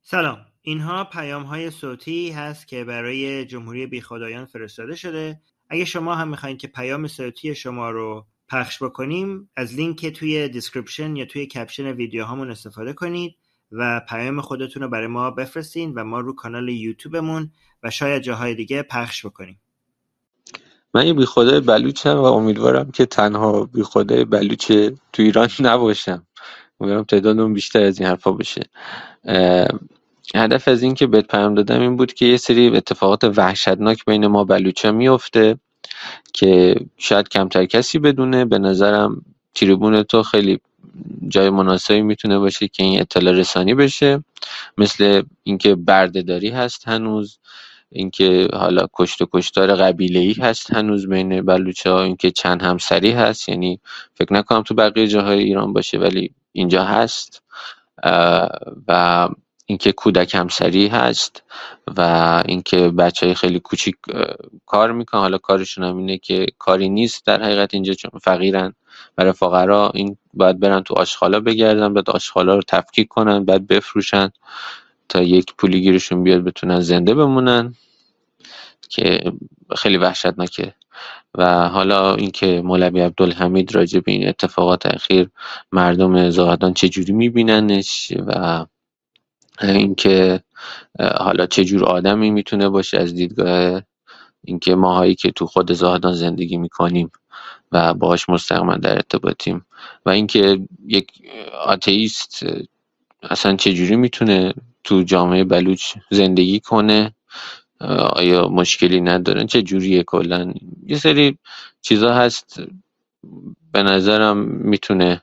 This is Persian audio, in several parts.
سلام، اینها پیام‌های صوتی هست که برای جمهوری بیخدایان فرستاده شده. اگه شما هم میخواین که پیام صوتی شما رو پخش بکنیم، از لینک توی دیسکریپشن یا توی کپشن ویدیو هامون استفاده کنید و پیام خودتون رو برای ما بفرستین و ما رو کانال یوتیوبمون و شاید جاهای دیگه پخش بکنیم. من یه بیخدای بلوچم و امیدوارم که تنها بیخدای بلوچ تو ایران نباشم. امیدوارم تعدادمون بیشتر از این حرفا بشه. هدف از این که بهت پیام دادم این بود که یه سری اتفاقات وحشتناک بین ما بلوچا میفته که شاید کمتر کسی بدونه. به نظرم تریبون تو خیلی جای مناسبی میتونه باشه که این اطلاع رسانی بشه، مثل اینکه بردهداری هست هنوز، اینکه حالا کشت و کشتار قبیله‌ای هست هنوز بین بلوچ‌ها، اینکه چند همسری هست، یعنی فکر نکنم تو بقیه جاهای ایران باشه ولی اینجا هست، و اینکه کودک همسری هست و اینکه بچهای خیلی کوچیک کار میکنن. حالا کارشون هم اینه که کاری نیست در حقیقت اینجا، چون فقیرن. برای فقرا این باید برن تو آشغالا بگردن، بعد آشغالا رو تفکیک کنن، بعد بفروشن تا یک پولی گیرشون بیاد بتونن زنده بمونن، که خیلی وحشتناکه. و حالا اینکه مولوی عبدالحمید راجع به این اتفاقات اخیر مردم زاهدان چجوری میبیننش و اینکه حالا چجور آدمی میتونه باشه از دیدگاه اینکه ماهایی که تو خود زاهدان زندگی میکنیم و باهاش مستقیما در ارتباطیم، و اینکه یک آتئیست اصلا چجوری میتونه تو جامعه بلوچ زندگی کنه، آیا مشکلی ندارن، چه جوریه. کلا یه سری چیزا هست به نظرم میتونه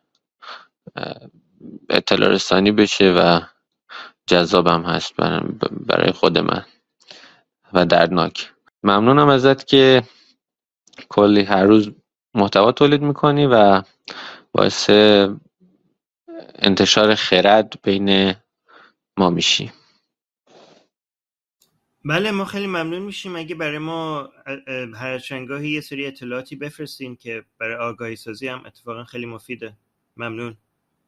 اطلاع رسانی بشه و جذابم هست برای خود من و دردناک. ممنونم ازت که کلی هر روز محتوا تولید میکنی و باعث انتشار خرد بین ما میشی. بله، ما خیلی ممنون میشیم اگه برای ما هر چندگاهی یه سری اطلاعاتی بفرستین که برای آگاهی سازی هم اتفاقا خیلی مفیده. ممنون.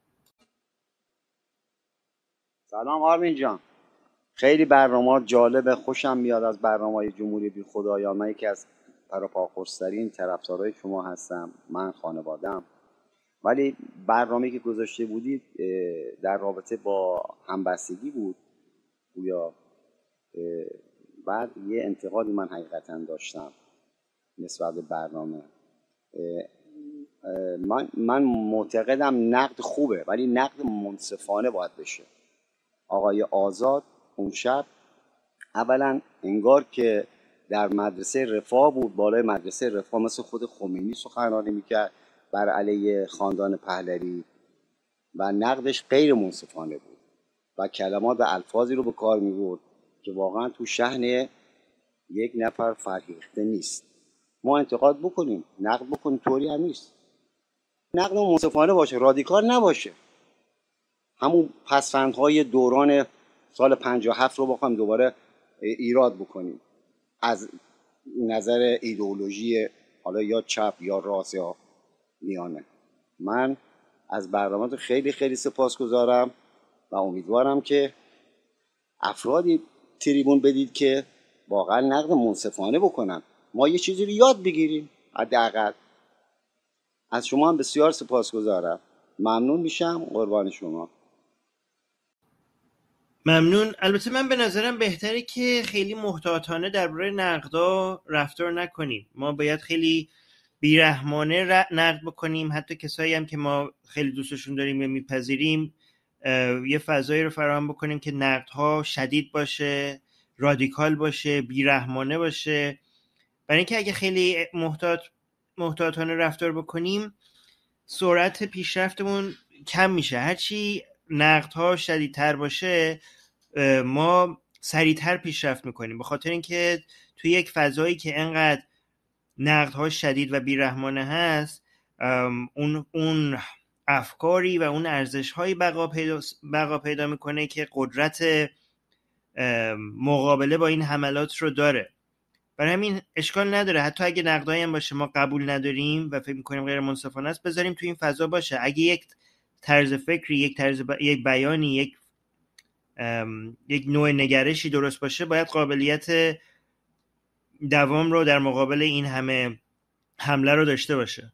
سلام آرمین جان، خیلی برنامه جالبه، خوشم میاد از برنامه‌های جمهوری بی خدایان. من یکی از پروپاگانداسترین طرفدارای شما هستم، من خانواده‌ام. ولی برنامه‌ای که گذاشته بودید در رابطه با همبستگی بود یا بعد یه انتقادی من حقیقتا داشتم نسبت به برنامه. من معتقدم نقد خوبه ولی نقد منصفانه باید بشه. آقای آزاد اون شب اولا انگار که در مدرسه رفاه بود، بالای مدرسه رفاه مثل خود خمینی سخنرانی میکرد بر علیه خاندان پهلوی و نقدش غیر منصفانه بود و کلمات و الفاظی رو به کار میبرد که واقعا تو شأن یک نفر فرهیخته نیست. ما انتقاد بکنیم، نقد بکنیم، طوری هم نیست. نقد منصفانه باشه، رادیکال نباشه. همون پسفندهای دوران سال 57 رو بخوایم دوباره ایراد بکنیم از نظر ایدئولوژی، حالا یا چپ یا راست یا میانه. من از برنامه خیلی خیلی سپاسگزارم و امیدوارم که افرادی تریبون بدید که واقعا نقد منصفانه بکنن، ما یه چیزی رو یاد بگیریم. حداقل از شما هم بسیار سپاسگزارم، ممنون میشم، قربان شما. ممنون. البته من به نظرم بهتره که خیلی محتاطانه درباره نقدا رفتار نکنیم. ما باید خیلی بیرحمانه نقد بکنیم، حتی کسایی هم که ما خیلی دوستشون داریم یا میپذیریم یه فضایی رو فراهم بکنیم که نقدها شدید باشه، رادیکال باشه، بیرحمانه باشه. برای اینکه اگه خیلی محتاطانه رفتار بکنیم سرعت پیشرفتمون کم میشه. هرچی نقدها شدیدتر باشه ما سریعتر پیشرفت میکنیم، به خاطر اینکه توی یک فضایی که انقدر نقدها شدید و بیرحمانه هست اون افکاری و اون ارزش‌هایی بقا پیدا میکنه که قدرت مقابله با این حملات رو داره. برای همین اشکال نداره حتی اگه نقدایی هم باشه ما قبول نداریم و فکر میکنیم غیر منصفانه است، بذاریم تو این فضا باشه. اگه یک طرز فکری، یک بیانی، یک یک نوع نگرشی درست باشه، باید قابلیت دوام رو در مقابل این همه حمله رو داشته باشه.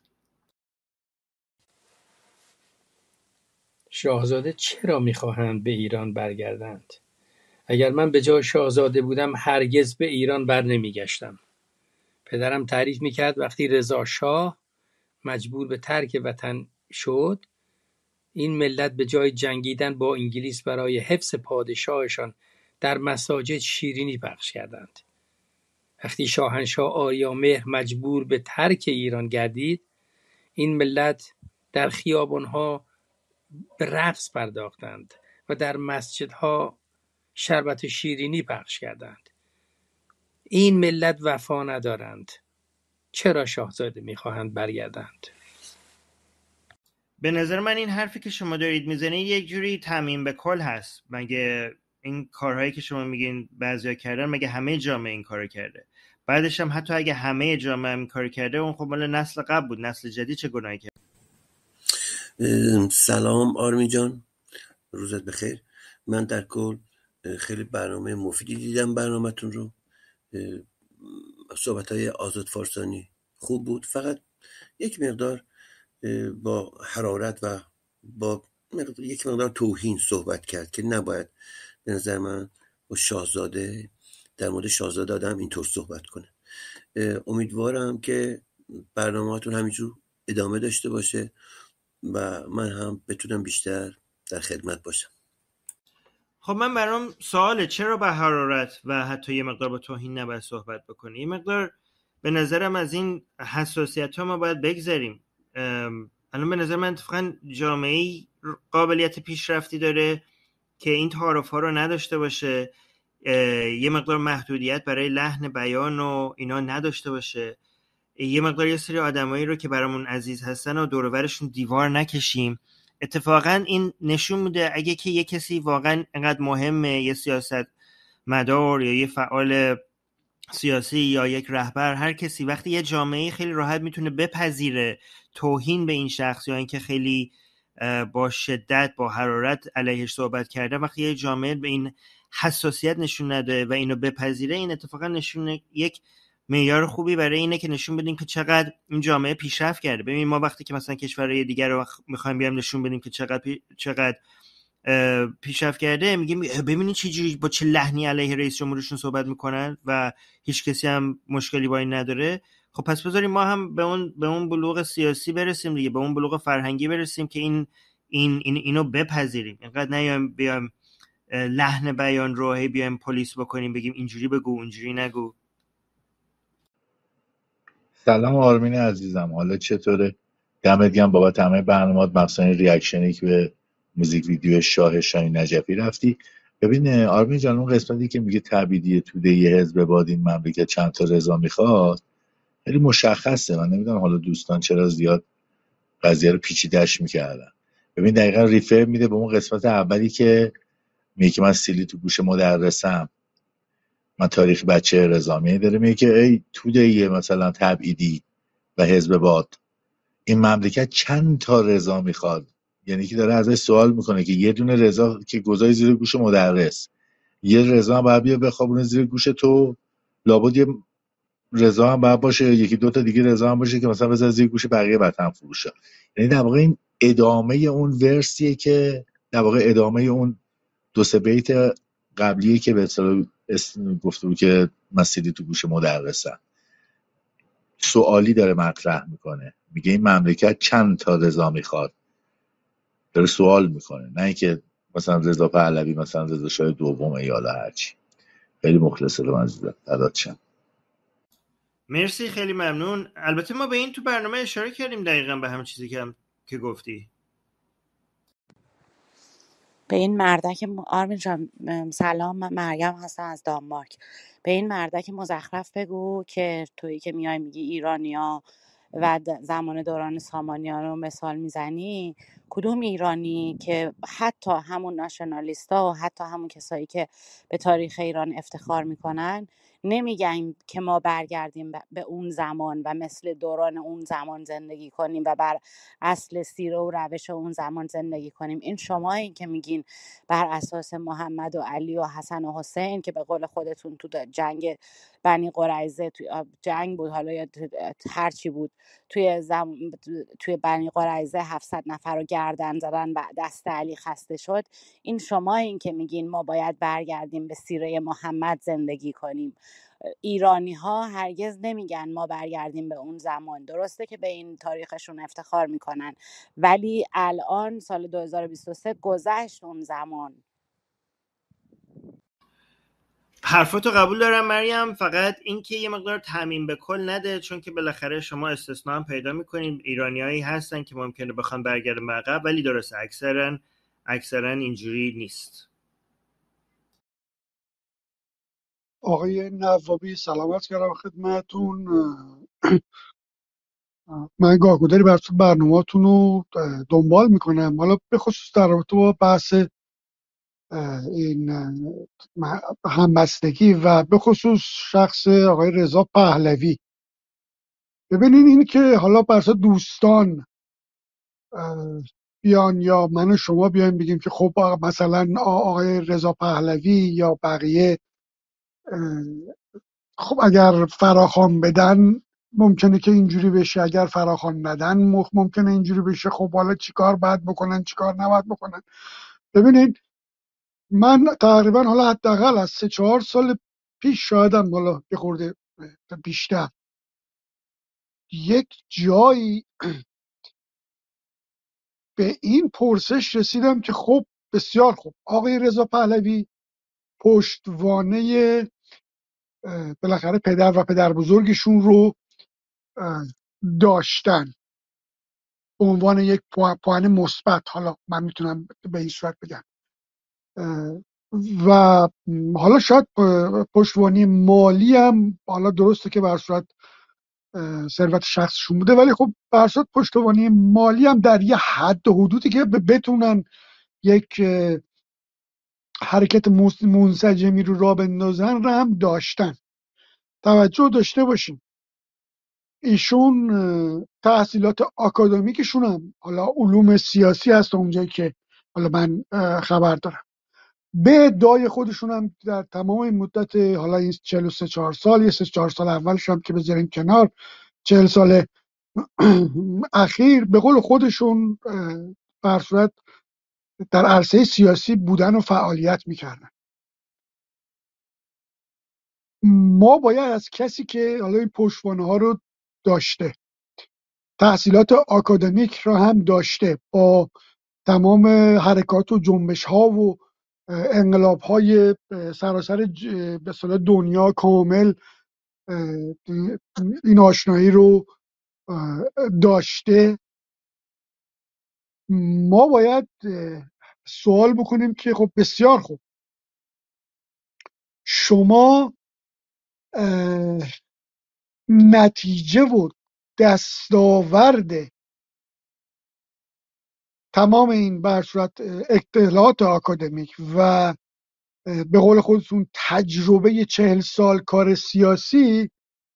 شاهزاده چرا میخواهند به ایران برگردند؟ اگر من به جای شاهزاده بودم هرگز به ایران بر نمیگشتم. پدرم تعریف میکرد وقتی رضا شاه مجبور به ترک وطن شد، این ملت به جای جنگیدن با انگلیس برای حفظ پادشاهشان در مساجد شیرینی پخش کردند. وقتی شاهنشاه آریامهر مجبور به ترک ایران گردید، این ملت در خیابانها به رقص پرداختند و در مسجدها شربت شیرینی پخش کردند. این ملت وفا ندارند. چرا شاهزاده میخواهند برگردند؟ به نظر من این حرفی که شما دارید میزنید یک جوری تعمیم به کل هست. مگه این کارهایی که شما میگین بعضیا کردن، مگه همه جامعه این کارو کرده؟ بعدش هم حتی اگه همه جامعه این کارو کرده، اون خب مال نسل قبل بود. نسل جدید چه گناهی کرد؟ سلام آرمی جان، روزت بخیر. من در کل خیلی برنامه مفیدی دیدم. برنامه‌تون رو، صحبت‌های آزاد فارسانی خوب بود، فقط یک مقدار با حرارت و با یک مقدار توهین صحبت کرد که نباید به نظر من با شاهزاده، در مورد شاهزاده آدم اینطور صحبت کنه. امیدوارم که برنامه‌تون همینجور ادامه داشته باشه و من هم بتونم بیشتر در خدمت باشم. خب من برام سواله چرا با حرارت و حتی یه مقدار با توهین نباید صحبت بکنی؟ یه مقدار به نظرم از این حساسیت ها ما باید بگذاریم. الان به نظر من اتفاقا جامعه قابلیت پیشرفتی داره که این تعارف ها رو نداشته باشه، یه مقدار محدودیت برای لحن بیان و اینا نداشته باشه، یه مقدار یه سری آدمایی رو که برامون عزیز هستن و دور و برشون دیوار نکشیم. اتفاقا این نشون میده اگه که یه کسی واقعا انقدر مهمه، یه سیاست مدار یا یه فعال سیاسی یا یک رهبر، هر کسی وقتی یه جامعه خیلی راحت میتونه بپذیره توهین به این شخص یا اینکه خیلی با شدت با حرارت علیهش صحبت کرده، وقتی یه جامعه به این حساسیت نشون نده و اینو بپذیره، این اتفاقا نشون یک معیار خوبی برای اینه که نشون بدیم که چقدر این جامعه پیشرفت کرده. ببین ما وقتی که مثلا کشورهای دیگر رو میخوایم بیام نشون بدیم که چقدر پیشرفت کرده، میگیم ببینید چجوری با چه لحنی علیه رئیس جمهورشون صحبت میکنن و هیچ کسی هم مشکلی با این نداره. خب پس بذاریم ما هم به اون بلوغ سیاسی برسیم دیگه، به اون بلوغ فرهنگی برسیم که اینو بپذیریم. اینقدر بیایم لحن بیان رو هی بیایم پلیس بکنیم، بگیم اینجوری بگو اونجوری نگو. سلام آرمین عزیزم، حالا چطوره؟ دمت گرم بابت همه برنامه‌ات، مخصوصا ریاکشنی که به موزیک ویدیو شاه شاهین نجفی رفتی. ببین آرمین جان، اون قسمتی که میگه تبعیدی توده یه حزب باد این مملکت چند تا رضا میخواد خیلی مشخصه. من نمیدونم حالا دوستان چرا زیاد قضیه رو پیچیده‌اش میکردن. ببین دقیقا ریفر میده به اون قسمت اولی که میگه که من سیلی تو گوش مدرسم، من تاریخ بچه رضامی داره، میگه که ای توده یه مثلا تبعیدی و حزب باد این مملکت چند تا رضا میخواد. یعنی که داره ازش سوال میکنه که یه دونه رضا که گذاری زیر گوش مدرس، یه رضا هم باید بیا بخوابونه زیر گوش تو، لابد یه رضا هم باید باشه، یکی دو تا دیگه رضا هم باشه که مثلا بذاره زیر گوش بقیه وطن فروشا. یعنی در واقع این ادامه اون ورسیه که در واقع ادامه اون دو سه بیت قبلیه که به اصطلاح گفته بود که مسیری تو گوش مدرسم. سوالی داره مطرح میکنه، میگه این مملکت چند تا رضا میخواد، داره سوال میکنه، نه اینکه مثلا رضا پهلوی مثلا رضا شاه دومه یا هرچی. خیلی مخلصه رو عزیزم، فدات شم. مرسی، خیلی ممنون. البته ما به این تو برنامه اشاره کردیم دقیقاً به همین چیزی که گفتی. به این مردک آرمین جان سلام، من مریم هستم از دانمارک. به این مردک مزخرف بگو که تویی که میای میگی ایرانیا و زمان دوران سامانیان رو مثال میزنی، کدوم ایرانی که حتی همون ناشنالیستا و حتی همون کسایی که به تاریخ ایران افتخار میکنن نمیگیم که ما برگردیم به اون زمان و مثل دوران اون زمان زندگی کنیم و بر اصل سیره و روش اون زمان زندگی کنیم. این شمایین که میگین بر اساس محمد و علی و حسن و حسین که به قول خودتون تو جنگ بنی قریظه جنگ بود، حالا یا هر چی بود، توی بنی قریظه 700 نفر رو گردن زدن و دست علی خسته شد. این شمایین که میگین ما باید برگردیم به سیره محمد زندگی کنیم. ایرانی ها هرگز نمیگن ما برگردیم به اون زمان. درسته که به این تاریخشون افتخار میکنن، ولی الان سال 2023 گذشت اون زمان. حرفاتو قبول دارم مریم، فقط این که یه مقدار تعمیم به کل نده، چون که بالاخره شما استثنا هم پیدا میکنین. ایرانیایی هستن که ممکنه بخوان برگردن به عقب، ولی درسته اکثرا اینجوری نیست. آقای نوابی سلامت کردم خدمتون. من گاهگداری برنامه‌تون رو دنبال میکنم، حالا به خصوص در رابطه با بحث این همبستگی و به خصوص شخص آقای رضا پهلوی. ببینین این که حالا برسا دوستان بیان یا من و شما بیایم بگیم که خب مثلا آقای رضا پهلوی یا بقیه خب اگر فراخوان بدن ممکنه که اینجوری بشه، اگر فراخوان ندن ممکنه اینجوری بشه. خب حالا چیکار باید بکنن چیکار نباید بکنن؟ ببینید من تقریبا حالا حداقل از 3-4 سال پیش، شایدم حالا یه خورده بیشتر، یک جایی به این پرسش رسیدم که خب بسیار خوب، آقای رضا پهلوی پشتوانه بالاخره پدر و پدر بزرگشون رو داشتن به عنوان یک پوان مثبت، حالا من میتونم به این صورت بگم، و حالا شاید پشتوانه مالی هم حالا درسته که به هر صورت ثروت شخصشون بوده، ولی خب به هر صورت پشتوانه مالی هم در یه حد و حدودی که بتونن یک حرکت منسجمی رو راه بندازن رو هم داشتن. توجه داشته باشیم ایشون تحصیلات آکادمیکشون هم حالا علوم سیاسی هست اونجایی که حالا من خبر دارم. به ادعای خودشون هم در تمام این مدت حالا این 43-4 سال، یه 3-4 سال اولش هم که بذاریم کنار، 40 سال اخیر به قول خودشون بر صورت در عرصه سیاسی بودن و فعالیت میکردن. ما باید از کسی که حالا این پشتوانه ها رو داشته، تحصیلات آکادمیک رو هم داشته، با تمام حرکات و جنبش ها و انقلاب های سراسر به اصطلاح دنیا کامل این آشنایی رو داشته، ما باید سوال بکنیم که خب بسیار خوب، شما نتیجه و دستاورد تمام این بر صورت اطلاعات آکادمیک و به قول خودتون تجربه 40 سال کار سیاسی،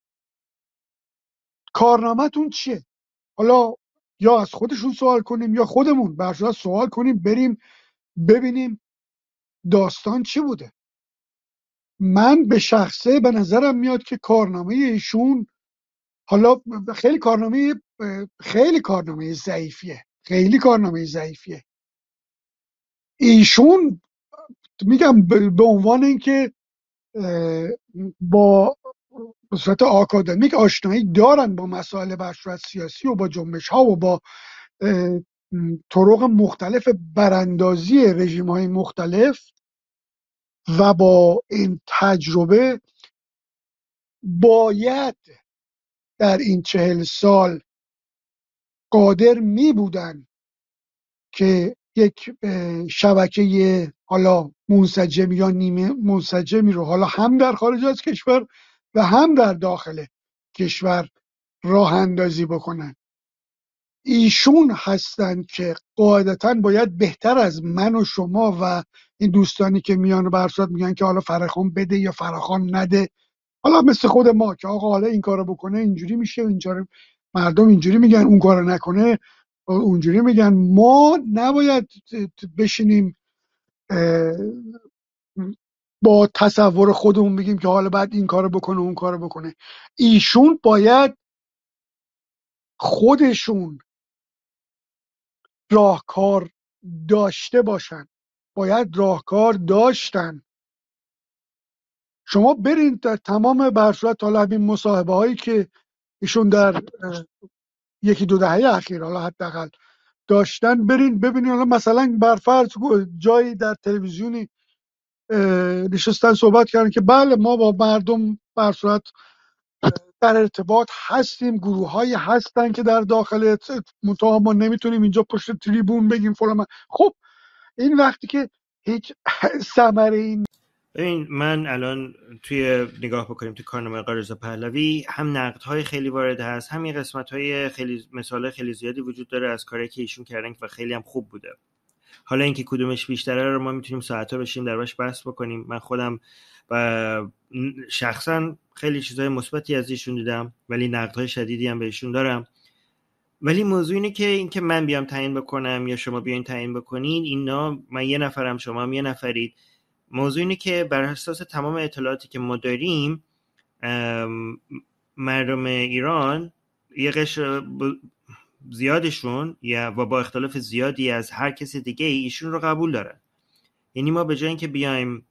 کارنامه‌تون چیه؟ حالا یا از خودشون سوال کنیم یا خودمون بر صورت سوال کنیم، بریم ببینیم داستان چی بوده. من به شخصه به نظرم میاد که کارنامه ایشون حالا خیلی کارنامه ضعیفیه، خیلی کارنامه ضعیفیه. ایشون میگم به عنوان اینکه با به صورت آکادمیک آشنایی دارن با مسائل بر صورت سیاسی و با جنبش ها و با طرق مختلف براندازی رژیم های مختلف و با این تجربه، باید در این 40 سال قادر می بودن که یک شبکه حالا منسجم یا نیمه منسجمی رو حالا هم در خارج از کشور و هم در داخل کشور راه اندازی بکنن. ایشون هستن که قاعدتا باید بهتر از من و شما و این دوستانی که میان و برصورت میگن که حالا فراخوان بده یا فراخوان نده، حالا مثل خود ما که آقا حالا این کارو بکنه اینجوری میشه، اینجوری مردم اینجوری میگن، اون کارو نکنه اونجوری میگن. ما نباید بشینیم با تصور خودمون بگیم که حالا بعد این کارو بکنه اون کارو بکنه. ایشون باید خودشون راهکار داشته باشن، باید راهکار داشتن. شما برین در تمام برصورت حالا همین مصاحبه هایی که ایشون در یکی دو دهه اخیر حالا حداقل داشتن، برین ببینین. حالا مثلا برفرض جایی در تلویزیونی نشستن صحبت کردن که بله ما با مردم برصورت در ارتباط هستیم، گروه هایی هستن که در داخل منطقه ما نمیتونیم اینجا پشت تریبون بگیم فلان. خب این وقتی که هیچ ثمره این ببین من الان توی نگاه بکنیم تو کارنامه آقای رضا پهلوی هم نقدهای خیلی وارد هست، هم این قسمت‌های خیلی مثال خیلی زیادی وجود داره از کاری که ایشون کردن و خیلی هم خوب بوده. حالا اینکه کدومش بیشتره رو ما میتونیم ساعت‌ها بشیم دربارش بحث بکنیم. من خودم و شخصا خیلی چیزای مثبتی از ایشون دیدم ولی نقدهای شدیدی هم بهشون دارم. ولی موضوع اینه که اینکه من بیام تعیین بکنم یا شما بیاین تعیین بکنین، اینا من یه نفرم شما هم یه نفرید. موضوع اینه که بر اساس تمام اطلاعاتی که ما داریم مردم ایران یه قشر زیادشون و با اختلاف زیادی از هر کسی دیگه ایشون رو قبول دارن. یعنی ما به جای اینکه بیایم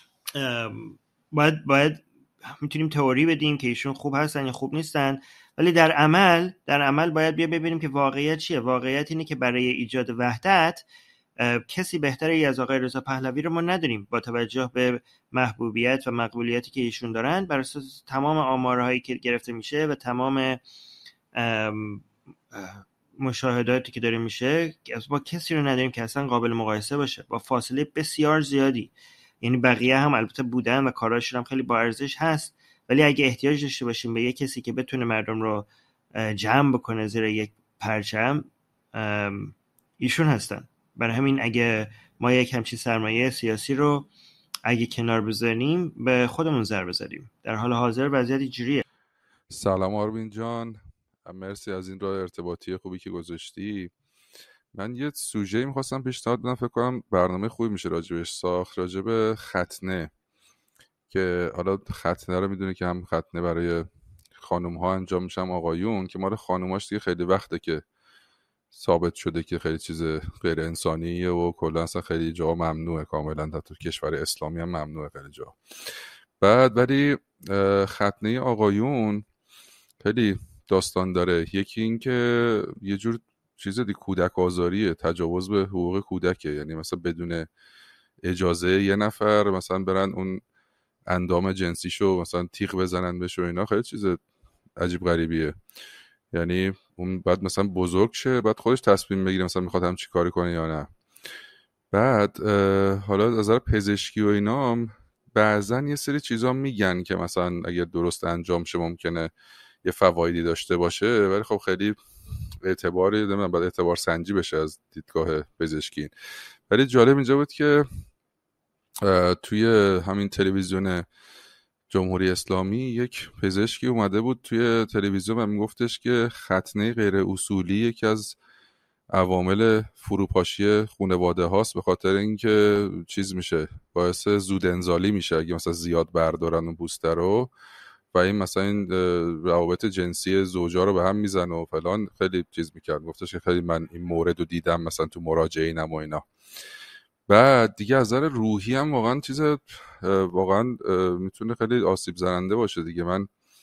باید میتونیم تئوری بدیم که ایشون خوب هستن یا خوب نیستن، ولی در عمل باید بیا ببینیم که واقعیت چیه. واقعیت اینه که برای ایجاد وحدت کسی بهتری از آقای رضا پهلوی رو ما نداریم با توجه به محبوبیت و مقبولیتی که ایشون دارن. بر اساس تمام آمارهایی که گرفته میشه و تمام مشاهداتی که داره میشه با کسی رو نداریم که اصلا قابل مقایسه باشه، با فاصله بسیار زیادی. یعنی بقیه هم البته بودن و کاراشون هم خیلی با ارزش هست، ولی اگه احتیاج داشته باشیم به یک کسی که بتونه مردم رو جمع بکنه زیر یک پرچم، ایشون هستن. برای همین اگه ما یک همچین سرمایه سیاسی رو اگه کنار بذاریم به خودمون ضربه زدیم. در حال حاضر وضعیت اینجوریه. سلام آرمین جان، مرسی از این راه ارتباطی خوبی که گذاشتی. من یه سوژه‌ای می‌خواستم پیشنهاد بدم، فکر کنم برنامه خوبی میشه راجبش ساخت، راجب ختنه. که حالا ختنه رو میدونی که هم ختنه برای خانوم‌ها انجام میشه هم آقایون، که مال خانوماش دیگه خیلی وقته که ثابت شده که خیلی چیز غیر انسانیه و کلا اصلا خیلی جا ممنوعه، کاملا حتی کشور اسلامی هم ممنوعه خیلی جا. بعد ولی ختنه آقایون خیلی داستان داره. یکی این که یه جور چیز کودک آزاریه، تجاوز به حقوق کودکه. یعنی مثلا بدون اجازه یه نفر مثلا برن اون اندام جنسیشو مثلا تیغ بزنن بهش و اینا، خیلی چیز عجیب غریبیه. یعنی اون بعد مثلا بزرگ شه، بعد خودش تصمیم بگیره مثلا میخواد هم چی کاری کنه یا نه. بعد حالا از نظر پزشکی و اینا بعضن یه سری چیزا میگن که مثلا اگر درست انجام شه ممکنه یه فوایدی داشته باشه، ولی خب خیلی اعتباری نمیدونم، بعد اعتبار سنجی بشه از دیدگاه پزشکی. ولی جالب اینجا بود که توی همین تلویزیون جمهوری اسلامی یک پزشکی اومده بود توی تلویزیون و میگفتش که ختنه غیر اصولی یکی از عوامل فروپاشی خانواده هاست، به خاطر اینکه چیز میشه، باعث زود انزالی میشه اگه مثلا زیاد بردارن اون بوسته رو و این مثلا این روابط جنسی زوجا رو به هم میزنه و فلان. خیلی چیز میکرد، گفتش که خیلی من این مورد رو دیدم مثلا تو مراجعینم و اینا. بعد دیگه از نظر روحی هم واقعا چیز واقعا میتونه خیلی آسیب زننده باشه دیگه. من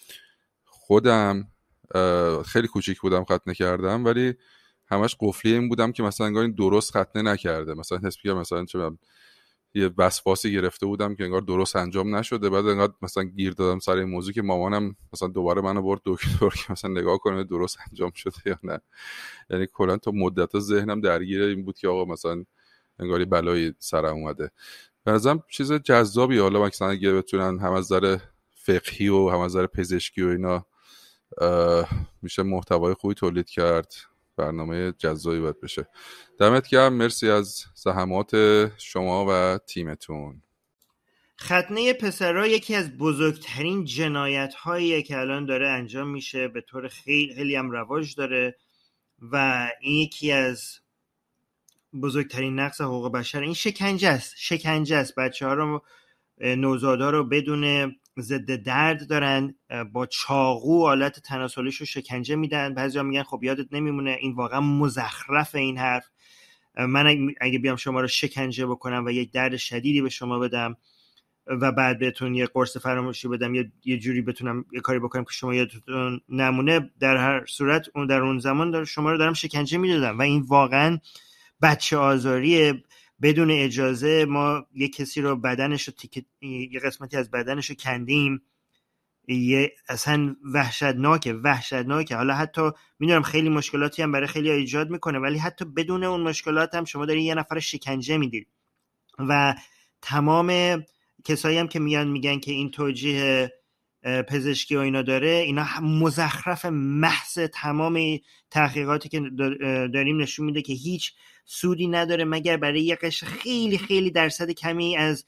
خودم خیلی کوچیک بودم ختنه کردم، ولی همش قفلی این بودم که مثلا انگار این درست ختنه نکرده. مثلا حس می‌کردم مثلا چه یه وسواسی گرفته بودم که انگار درست انجام نشده. بعد انقدر مثلا گیر دادم سر این موضوع که مامانم مثلا دوباره منو برد دکتر که مثلا نگاه کنه درست انجام شده یا نه. یعنی کلا تا مدت ذهنم درگیر این بود که آقا مثلا انگاری بلایی سرم اومده. به نظرم چیز جذابی، حالا مثلا اگه بتونن هم از نظر فقهی و هم از نظر پزشکی و اینا میشه محتوای خوبی تولید کرد، برنامه جذابی باید بشه. دمت گرم، مرسی از زحمات شما و تیمتون. ختنه پسرها یکی از بزرگترین جنایت هاییه که الان داره انجام میشه، به طور خیلی هم رواج داره و این یکی از بزرگترین نقض حقوق بشر. این شکنجه است. بچه ها رو، نوزادها رو بدون ضد درد دارن با چاقو آلت تناسلیش رو شکنجه میدن. بعضیا میگن خب یادت نمیمونه. این واقعا مزخرف این حرف. من اگه بیام شما رو شکنجه بکنم و یک درد شدیدی به شما بدم و بعد بهتون یه قرص فراموشی بدم، یه جوری بتونم یه کاری بکنم که شما یادتون نمونه، در هر صورت در اون زمان شما رو دارم شکنجه میدادم و این واقعا بچه آزاریه. بدون اجازه ما یه کسی رو بدنش رو یه قسمتی از بدنش رو کندیم. اصلا وحشتناکه. حالا حتی میدونم خیلی مشکلاتی هم برای خیلی ایجاد میکنه، ولی حتی بدون اون مشکلات هم شما دارین یه نفر شکنجه میدید و تمام کسایی هم که میگن که این توجیه پزشکی و اینا داره، اینا مزخرف محض. تمام تحقیقاتی که داریم نشون میده که هیچ سودی نداره مگر برای یه قشر خیلی خیلی درصد کمی از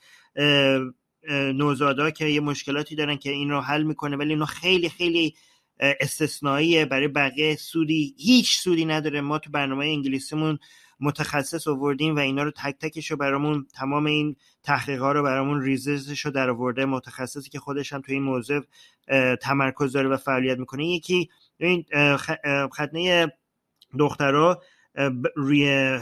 نوزادا که یه مشکلاتی دارن که این رو حل میکنه، ولی اینا خیلی خیلی استثنائیه. برای بقیه هیچ سودی نداره. ما تو برنامه انگلیسیمون متخصص آوردیم و اینا رو تک تکش رو برامون، تمام این تحقیقات رو برامون ریزش رو در آورده، متخصصی که خودش هم تو این موضوع تمرکز داره و فعالیت میکنه. یکی این ختنه دخترها روی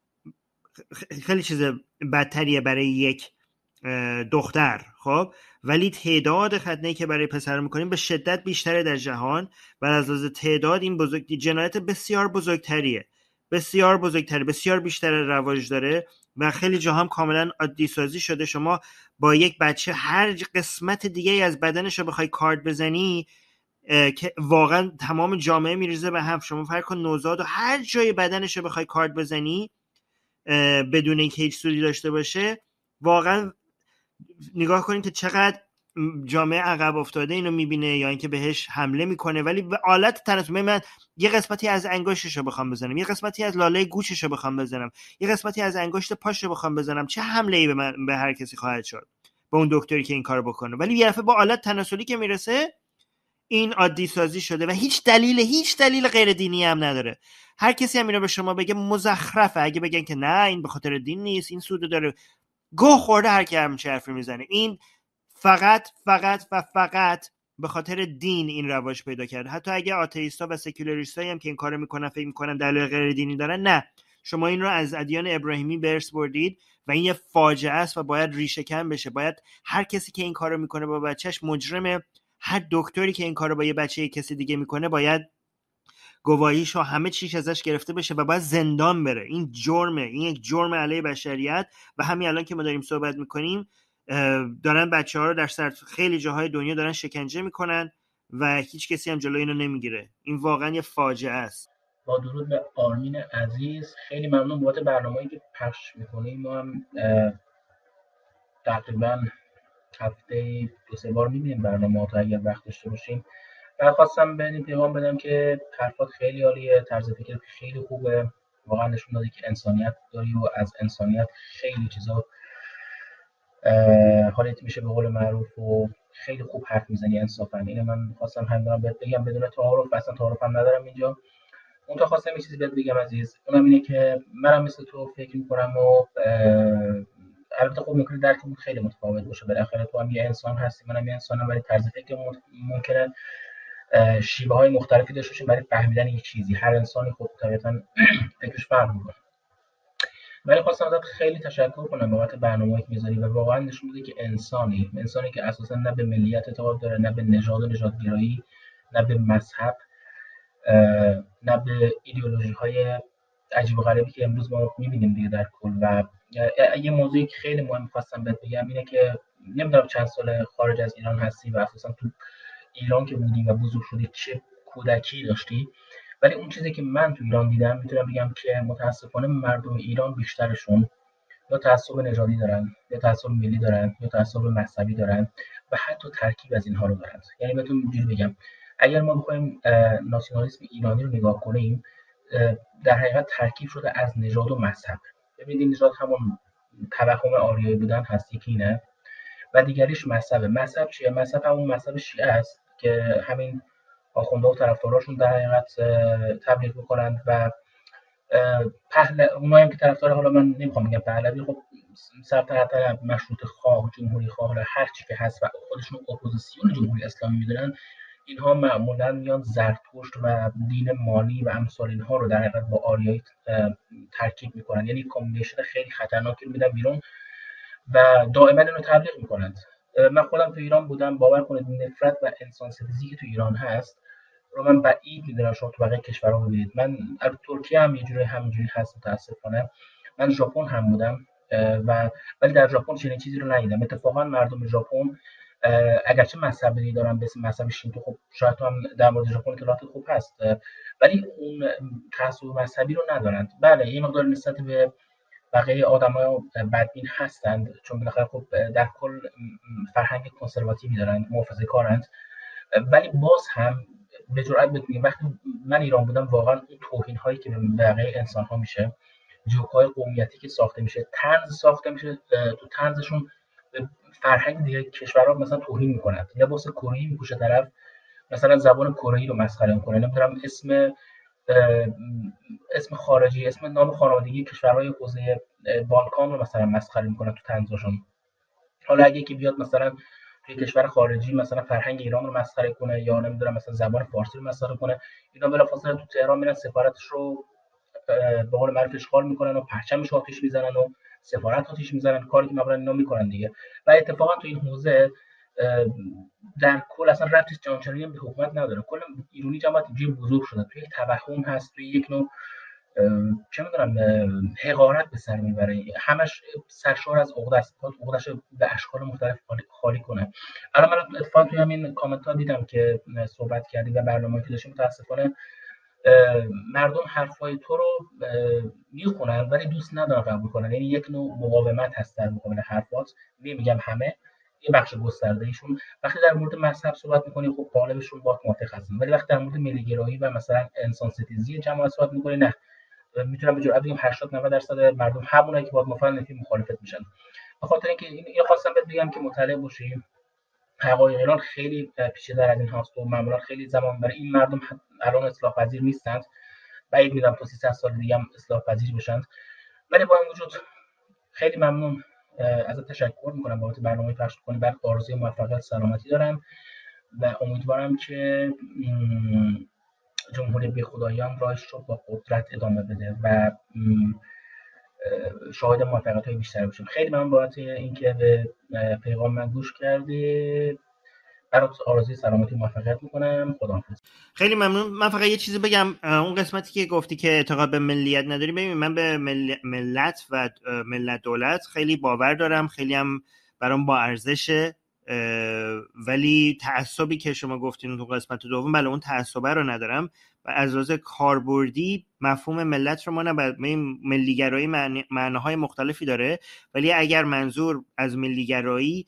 خیلی چیز بدتریه برای یک دختر، خب، ولی تعداد ختنه‌ای که برای پسر میکنیم به شدت بیشتره در جهان و از لحاظ تعداد این جنایت بسیار بزرگتره، بسیار بیشتر رواج داره و خیلی جاها هم کاملا عادی سازی شده. شما با یک بچه هر قسمت دیگه از بدنش رو بخوای کارد بزنی که واقعا تمام جامعه میریزه به هم. شما فرض کن نوزاد و هر جای بدنش رو بخوای کارد بزنی بدون اینکه هیچ سودی داشته باشه، واقعا نگاه کنید که چقدر جامعه عقب افتاده اینو میبینه یا اینکه بهش حمله میکنه. ولی به آلت تناسلی، من یه قسمتی از انگشتشو بخوام بزنم، یه قسمتی از لاله گوششو بخوام بزنم، یه قسمتی از انگشت پاشو بخوام بزنم، چه حمله‌ای به هر کسی خواهد شد، به اون دکتری که این کارو بکنه. ولی یه دفعه با آلت تناسلی که میرسه، این عادی سازی شده و هیچ دلیل غیر دینی هم نداره. هر کسی هم اینو به شما بگه مزخرفه. اگه بگن که نه این به خاطر دین نیست، این سود داره، گوه خورده هر کی همین حرفی میزنه. این فقط به خاطر دین این رواج پیدا کرده. حتی اگه آتئیستا و سکولاریستایی هم که این کارو میکنن فکر میکنن دلیل غیر دینی دارن، نه، شما این رو از ادیان ابراهیمی به ارث بردید و این یه فاجعه است و باید ریشه‌کن بشه. باید هر کسی که این کارو میکنه با بچهش مجرمه. هر دکتری که این کارو با یه بچه کسی دیگه میکنه باید گواهیش و همه چیش ازش گرفته بشه و باید زندان بره. این جرمه، این یک جرم علیه بشریت. و همین الان که ما داریم صحبت میکنیم دارن بچه‌ها رو در خیلی جاهای دنیا دارن شکنجه میکنن و هیچ کسی هم جلوی اینو نمیگیره. این واقعا یه فاجعه است. با درود به آرمین عزیز، خیلی ممنون بابت برنامه‌ای که پخش میکنیم. ما هم تقریبا هفته 2-3 بار میبینیم برنامه تا اگر وقت داشته باشیم. من خواستم به این پیغام بدم که حرفات خیلی عالیه، طرز فکر خیلی خوبه، واقعا نشون داده که انسانیت داری و از انسانیت خیلی چیزا حالت میشه به قول معروف و خیلی خوب حرف میزنی انصافا. اینو من خواستم همین بهت بگم بدون تعارف، اصلا تعارف هم ندارم اینجا. اون تا خواستم یه چیزی بهت بگم عزیز، اونم اینه که منم مثل تو فکر میکنم و البته خب ممکنه درکمون خیلی متفاوت باشه. بالاخره تو هم یه انسان هستی، منم یه انسانم، ولی طرز فکر ممکنه شیوه های مختلفی داشته باشیم برای فهمیدن یک چیزی. هر انسانی خب طبیعتاً فکرش فرق میکنه. ولی خواستم ازت خیلی تشکر کنم بابت برنامه‌ای که میذاری و واقعا نشون میده که انسانی که اساساً نه به ملیت اعتقاد داره، نه به نژاد و نژادگرایی، نه به مذهب، نه به ایدئولوژی‌های عجیب و غریبی که امروز ما می‌بینیم دیگه در کل. و یه موضوعی که خیلی مهم خواستم بهت بگم اینه که نمیدونم چند سال خارج از ایران هستی و اساساً تو ایران که بودی و بزرگ شدی چه کودکی داشتی، ولی اون چیزی که من تو ایران دیدم میتونم بگم که متاسفانه مردم ایران بیشترشون یا تعصب نژادی دارن، یا تعصب ملی دارن، یا تعصب مذهبی دارن و حتی ترکیب از اینها رو دارن. یعنی بهتون اینجوری بگم، اگر ما بخوایم ناسیونالیسم ایرانی رو نگاه کنیم، در حقیقت ترکیب شده از نژاد و مذهب. ببینید نژاد همون توهم آریایی بودن هست، یکی اینه، و دیگریش مذهب چیه؟ مذهب همون مذهب شیعه است که همین آخونده و طرفداراشون در حقیقت تبلیغ میکنند و اونایی هم که طرفدار، حالا من نمیخوام بگم پهلوی، خب سرطرف مشروط خواه، جمهوری خواه، هر چی که هست و خودشون اپوزیسیون جمهوری اسلامی میدونن، اینها معمولا میان زرتشت و دین مانی و امثال اینها رو در حقیقت با آریایی ترکیب میکنن، یعنی کامبینیشن خیلی خطرناکی میدن بیرون و دائما اینو تبلیغ میکنند. من خودم تو ایران بودم، باور کنید نفرت و انسان ستیزی که تو ایران هست رو من بعید میدونم شما تو بقیه کشورها ببینید. من ترکیه هم یه جوری همینجوری هست متاسفانه. من ژاپن هم بودم ولی در ژاپن چنین چیزی رو ندیدم. اتفاقا مردم ژاپن اگرچه مذهبی دارن به اسم مذهب شینتو، خب شاید هم در مورد ژاپن اطلاعات خوب هست، ولی اون تعصب مذهبی رو ندارند. بله یه مقدار نسبت به بقیه آدم‌ها بدبین هستند، چون بالاخره خب در کل فرهنگ کنسرواتیوی دارن، محافظه‌کارند، ولی باز هم به جرئت بگم وقتی من ایران بودم واقعا اون توهین‌هایی که به بقیه انسان‌ها میشه، جوک‌های قومیتی که ساخته میشه، طنز ساخته میشه، تو طنزشون فرهنگ دیگه کشورها مثلا توهین میکنند. لباس کره‌ای میپوشه طرف، مثلا زبان کره‌ای رو مسخره میکنه، نمیدونم اسم خارجی، اسم نام خانوادگی کشورهای حوزه بالکان رو مثلا مسخره میکنه تو طنزشون. حالا اگه یکی بیاد مثلا توی کشور خارجی مثلا فرهنگ ایران رو مسخره کنه یا نمیدونم مثلا زبان فارسی رو مسخره کنه، اینا بلافاصله تو تهران میرن سفارتش رو به قول معروف اشغال میکنن و پرچمش آتیش میزنن و سفارت آتیش میزنن، کاری که معمولا اینا میکنن دیگه. و اتفاقا تو این حوزه در کل اصلا ربطی جانشینی به حکومت نداره. کل ایرانی جماعت اینجوری بزرگ شدن، توی توهم هست، توی یک نوع چه میدونم حقارت به سر میبره، همش سرشار از عقده است، عقده‌اش به اشکال مختلف خالی کنه. الان من اتفاقا توی همین کامنت ها دیدم که صحبت کردی و برنامه‌ای که داشتیم، متاسفانه مردم حرفای تو رو میخونن ولی دوست ندارن قبول کنن، یعنی یک نوع مقاومت هست در مقابل حرفات. نمیگم همه، یه بخش گسترده ایشون وقتی در مورد مذهب صحبت می‌کنی خب غالبشون با موافق هستن، ولی وقتی در مورد ملی‌گرایی و مثلا انسان ستیزی جماعت صحبت می‌کنی، نه، میتونم به جرئت بگم 80-90% مردم همونایی که با مخالفت میشن. به خاطر اینکه اینو خواستم بهت بگم که مطلع باشی. حقایق ایران خیلی پیچیده‌تر از این هست و معمولا خیلی زمان برای این مردم الان اصلاح پذیر نیستند. بعید می‌دونم تا 300 سال دیگه هم اصلاح پذیر بشن. ولی با این وجود خیلی ممنون ازت تشکر می‌کنم بابت برنامه پخش کنی. برای آرزوی موفقیت سلامتی دارم و امیدوارم که جمهوری بیخدایان راهش رو با قدرت ادامه بده و شاهد موفقیت‌های بیشتر باشیم. خیلی ممنون بابت اینکه به پیغام من گوش کردی. برات آرزوی سلامتی و موفقیت می‌کنم. خداحافظ. خیلی ممنون. من فقط یه چیزی بگم، اون قسمتی که گفتی که اعتقاد به ملیت نداری، ببین من به ملت و ملت دولت خیلی باور دارم، خیلی هم برام با ارزشه، ولی تعصبی که شما گفتین تو قسمت دوم، بله اون تعصبه رو ندارم و از لحاظ کاربردی مفهوم ملت رو ما نباید، ملیگرایی معناهای مختلفی داره، ولی اگر منظور از ملیگرایی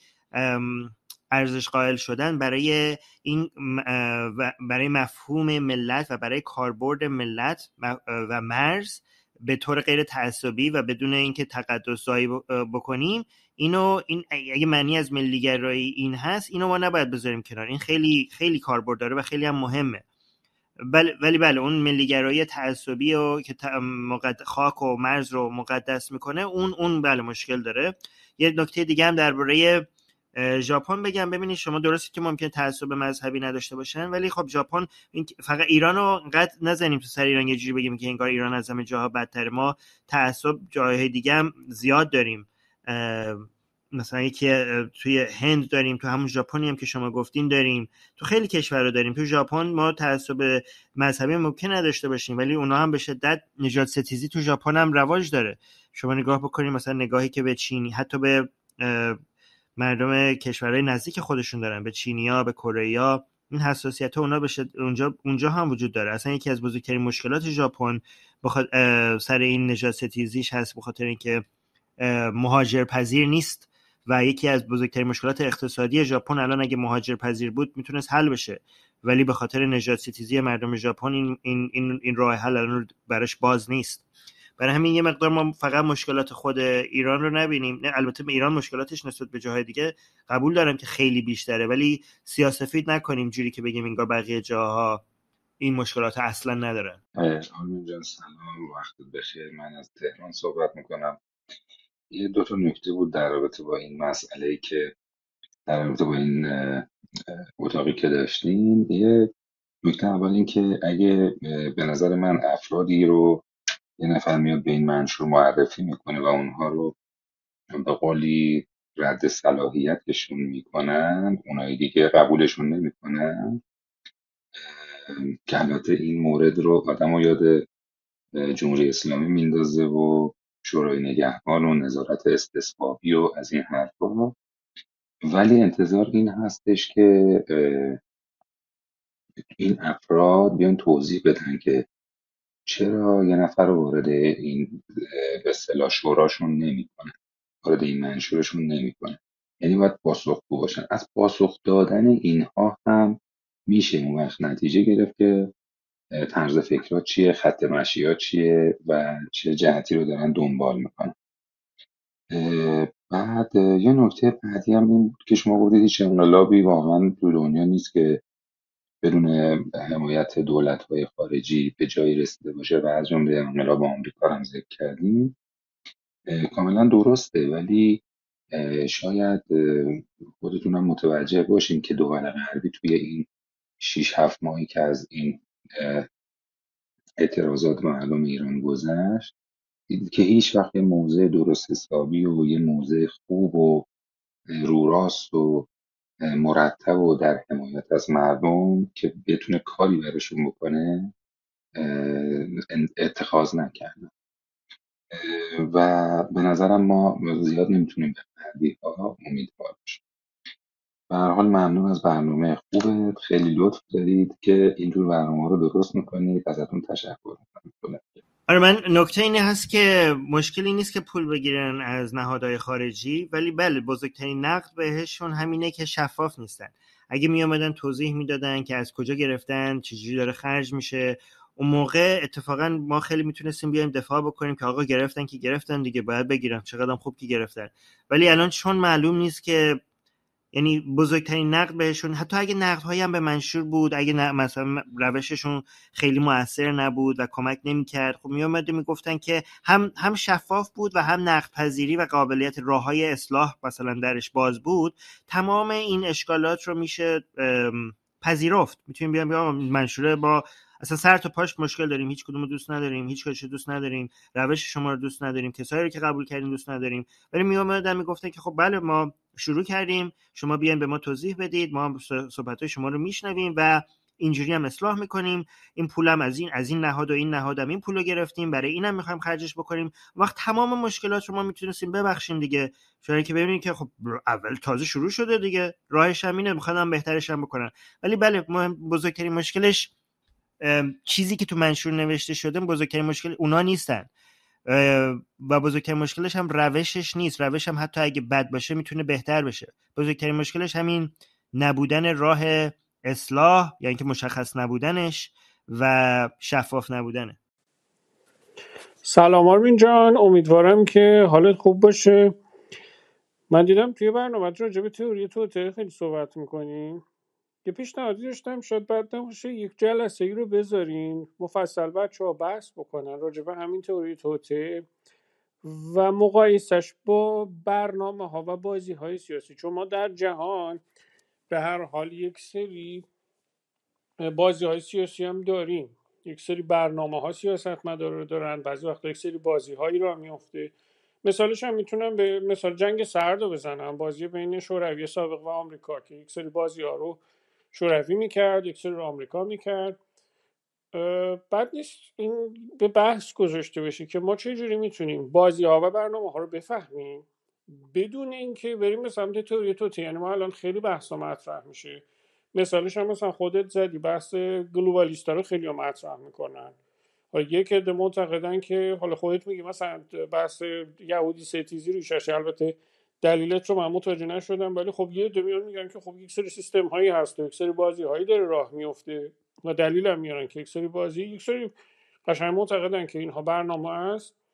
ارزش قائل شدن برای این برای مفهوم ملت و برای کاربرد ملت و مرز به طور غیر تعصبی و بدون اینکه تقدس زایی بکنیم، این اگه معنی از ملیگرایی این هست، اینو ما نباید بذاریم کنار. این خیلی خیلی کاربرد داره و خیلی هم مهمه. ولی بله اون ملیگرایی تعصبی و که خاک و مرز رو مقدس میکنه، اون بله مشکل داره. یه نکته دیگه هم درباره ژاپن بگم. ببینید شما درسته که ممکن تعصب مذهبی نداشته باشن، ولی خب ژاپن فقط ایرانو انقدر نزنیم تو سر ایران یه جوری بگیم که انگار ایران از همه جاها بدتره. ما تعصب جاهای دیگه هم زیاد داریم، مثلا یکی توی هند داریم، تو همون ژاپنی هم که شما گفتین داریم، تو خیلی کشورها داریم. تو ژاپن ما تعصب مذهبی ممکن نداشته باشیم، ولی اونا هم به شدت نژاد ستیزی تو ژاپن هم رواج داره. شما نگاه بکنید مثلا نگاهی که به چینی، حتی به مردم کشورهای نزدیک خودشون دارن، به چینی‌ها، به کره‌ای‌ها، این حساسیت‌ها اونا اونجا هم وجود داره. اصلا یکی از بزرگترین مشکلات ژاپن سر این نژاد ستیزیش هست، به خاطر اینکه مهاجرپذیر نیست و یکی از بزرگترین مشکلات اقتصادی ژاپن الان اگه مهاجرپذیر بود میتونست حل بشه، ولی به خاطر نژاد ستیزی مردم ژاپن این راه حل الان براش باز نیست. برای همین یه مقدار ما فقط مشکلات خود ایران رو نبینیم. نه البته ایران مشکلاتش نسبت به جاهای دیگه قبول دارم که خیلی بیشتره، ولی سیاه‌سفید نکنیم جوری که بگیم انگار بقیه جاها این مشکلات اصلا ندارن. آرمین جان سلام، وقتت بخیر. من از تهران صحبت میکنم. یه دو تا نکته بود در رابطه با این مسئله‌ای که در رابطه با این اتاقی که داشتیم. یه نکته اول این که اگه به نظر من افرادی رو یه نفر میاد به این منشور معرفی میکنه و اونها رو به قولی رد صلاحیتشون میکنن، اونایی دیگه قبولشون نمیکنن، که البته این مورد رو آدم رو یاد جمهوری اسلامی میندازه و شورای نگهبان و نظارت استصوابی و از این حرفا. ولی انتظار این هستش که این افراد بیان توضیح بدن که چرا یه نفر رو وارد این به اصطلاح شوراشون نمیکنه، وارد این منشورشون نمیکنه. یعنی باید پاسخگو باشن. از پاسخ دادن اینها هم میشه اون وقت نتیجه گرفت که طرز فکرات چیه، خط مشیات چیه و چه جهتی رو دارن دنبال میکنن. بعد یه نکته بعدی هم این بود که شما گفتید هیچ انقلابی واقعا تو دنیا نیست که بدون حمایت دولت‌های خارجی به جایی رسیده باشه و از جمله انقلاب آمریکا هم ذکر کردیم. کاملا درسته، ولی شاید خودتونم متوجه باشین که دول غربی توی این 6-7 ماهی که از این اعتراضات مردم ایران گذشت، دید که هیچ وقت یه موضع درست حسابی و یه موضع خوب و رو راست و مرتب و در حمایت از مردم که بتونه کاری براشون بکنه اتخاذ نکردن. و به نظرم ما زیاد نمیتونیم به غربی ها امیدوار باشیم. به هر حال ممنون از برنامه خوبه، خیلی لطف دارید که اینجور برنامه رو درست میکنید، ازتون تشکر میکنم. آره، من نکته اینه هست که مشکلی نیست که پول بگیرن از نهادهای خارجی، ولی بله بزرگترین نقد بهشون همینه که شفاف نیستن. اگه می اومدن توضیح میدادن که از کجا گرفتن، چجوری داره خرج میشه، اون موقع اتفاقا ما خیلی میتونستیم بیایم دفاع بکنیم که آقا گرفتن که گرفتن دیگه، باید بگیرن، چقدر خوب که گرفتن. ولی الان چون معلوم نیست که، یعنی بزرگترین نقد بهشون، حتی اگه نقدهایی هم به منشور بود، اگه مثلا روششون خیلی مؤثر نبود و کمک نمی‌کرد، خب میومدن میگفتن که هم شفاف بود و هم نقد پذیری و قابلیت راههای اصلاح مثلا درش باز بود، تمام این اشکالات رو میشه پذیرفت. میتونیم بیام منشوره با اصلا سر تا پاش مشکل داریم، هیچ کدومو دوست نداریم، هیچ کدومو دوست نداریم، روش شما رو دوست نداریم، کسایی رو که قبول کردیم دوست نداریم، ولی میومدن میگفتن که خب بله ما شروع کردیم، شما بیاین به ما توضیح بدید، ما هم صحبت‌های شما رو میشنویم و اینجوری هم اصلاح میکنیم، این پولم از این نهاد و این نهادم این پولو گرفتیم، برای اینم میخوایم خرجش بکنیم. وقت تمام مشکلات رو ما میتونستیم ببخشیم دیگه، چون که ببینید که خب اول تازه شروع شده دیگه، راهش همینه، میخوام بهترش هم بکنن. ولی بله بزرگترین مشکلش چیزی که تو منشور نوشته شده، بزرگترین مشکل اونا نیستن و بزرگترین مشکلش هم روشش نیست. روش هم حتی اگه بد باشه میتونه بهتر بشه. بزرگترین مشکلش همین نبودن راه اصلاح، یعنی که مشخص نبودنش و شفاف نبودنه. سلام آرمین جان، امیدوارم که حالت خوب باشه. من دیدم توی برنامه راجع به تئوری توطئه خیلی صحبت میکنیم. یه پیشنهادی داشتم، شاید بعد نباشه یک جلسه ای رو بذارین مفصل بچه‌ها بحث بکنن راجع به همین تئوری توطئه و مقایسش با برنامه‌ها و بازی‌های سیاسی، چون ما در جهان به هر حال یک سری بازی‌های سیاسی هم داریم، یک سری برنامه‌ها سیاستمدارا رو دارن، بعضی وقتا یک سری بازی‌هایی راه میفته. مثالش هم میتونم به مثال جنگ سرد رو بزنم، بازی بین شوروی سابق و آمریکا که یک سری بازی‌ها رو شوروی میکرد، یک سری رو آمریکا میکرد. بد نیست این به بحث گذاشته بشه که ما چجوری میتونیم بازی‌ها و برنامه‌ها رو بفهمیم بدون اینکه بریم به سمت تئوری توطئه. یعنی ما الان خیلی بحثا مطرح میشه، مثالش هم مثلا خودت زدی، بحث گلوبالیستا رو خیلی مطرح میکنن. یک عده معتقدن که حالا خودت میگی مثلا بحث یهودی ستیزی ریشش، البته دلیلت رو من متوجه نشدم، ولی خب یه عده میگن که خب یک سری سیستم هایی هست، یک سری بازی هایی داره راه میفته و دلیل هم میارن که یک سری بازی، یک سری قشنگ معتقدن که اینها برنامه است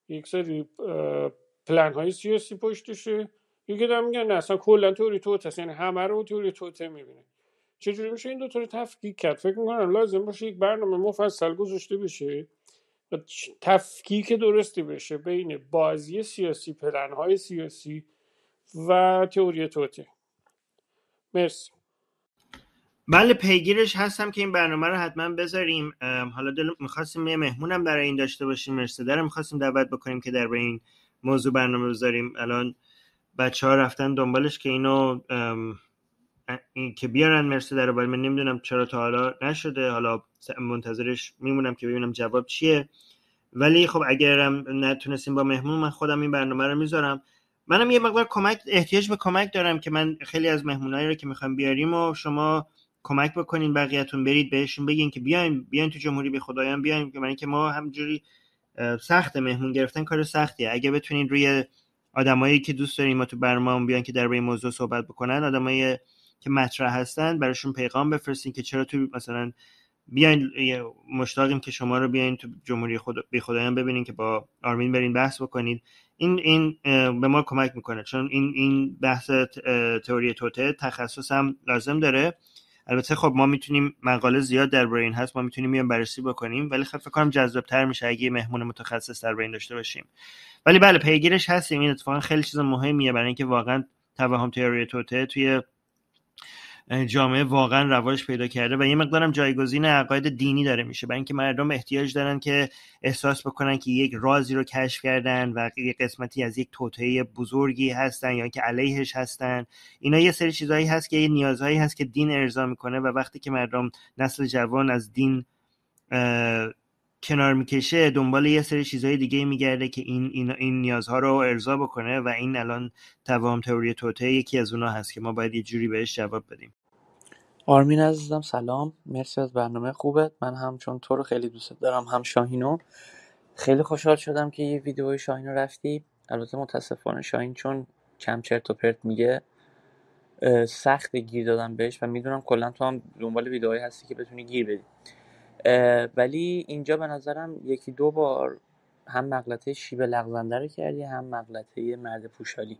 یک سری پلن های سیاسی پشتشه، یکی دارن میگن نه اصلا کلا تئوری توته است، یعنی همه رو تئوری توته میبینه. چجوری میشه این دو تا رو تفکیک کرد؟ فکر میکنم لازم باشه یک برنامه مفصل گذاشته بشه و تفکیک درستی بشه بین بازی سیاسی، پلن های سیاسی و تئوری توته. مرسی. بله پیگیرش هستم که این برنامه رو حتما بذاریم. حالا میخواستیم یه مهمونم برای این داشته باشیم، مرسده رو میخواستیم دعوت بکنیم که در این موضوع برنامه بذاریم. الان بچه ها رفتن دنبالش که اینو که بیارن مرسده رو، ولی من نمیدونم چرا تا حالا نشده. حالا منتظرش میمونم که ببینم جواب چیه. ولی خب اگرم نتونستیم با مهمون، من خودم این برنامه رو میذارم. منم یه مقدار احتیاج به کمک دارم که من خیلی از مهمونایی رو که میخوام بیاریم و شما کمک بکنین، بقیه‌تون برید بهشون بگین که بیاین تو جمهوری بی خدایان بیاین، که من که ما همجوری سخت مهمون گرفتن کار سختیه. اگه بتونین روی آدمایی که دوست داریم ما تو برنامه‌مون بیان که درباره این موضوع صحبت بکنن، آدمایی که مطرح هستن، براشون پیغام بفرستین که چرا تو مثلا بیاین، مشتاقیم که شما رو بیاین تو جمهوری بی خدایان ببینین که با آرمین برین بحث بکنید. این به ما کمک میکنه، چون این بحث تئوری توته تخصص هم لازم داره. البته خب ما میتونیم مقاله زیاد درباره این هست، ما میتونیم بیایم بررسی بکنیم، ولی خب فکر کنم جذاب‌تر میشه اگه مهمون متخصص درباره این داشته باشیم. ولی بله پیگیرش هستیم. این اتفاقا خیلی چیز مهمیه، برای اینکه واقعا توهم تئوری توته توی جامعه واقعا رواج پیدا کرده و یه مقدارم جایگزین عقاید دینی داره میشه، برای اینکه مردم احتیاج دارن که احساس بکنن که یک رازی رو کشف کردن و یک قسمتی از یک توطئه بزرگی هستن یا که علیهش هستن. اینا یه سری چیزایی هست که یه نیازهایی هست که دین ارضا میکنه و وقتی که مردم، نسل جوان از دین کنار میکشه، دنبال یه سری چیزهای دیگه میگرده که این نیازها رو ارضا بکنه و این الان توهم تئوری توطئه یکی از اونها هست که ما باید یه جوری بهش جواب بدیم. آرمین عزیزم سلام، مرسی از برنامه خوبت. من هم چون تو رو خیلی دوست دارم هم شاهینو، خیلی خوشحال شدم که یه ویدیوی شاهین رو رفتی. البته متاسفانه شاهین چون کم چرت و پرت میگه سخت گیر دادم بهش و میدونم کلا تو هم دنبال ویدیوهایی هستی که بتونی گیر بدی، ولی اینجا به نظرم یکی دو بار هم مغلطه شیب لغزنده رو کردی، هم مغلطه مرد پوشالی.